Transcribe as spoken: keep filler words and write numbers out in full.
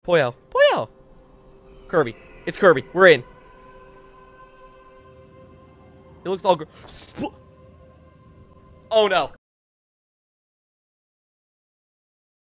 Poyo. Poyo! Kirby. It's Kirby. We're in. It looks all good. Oh no.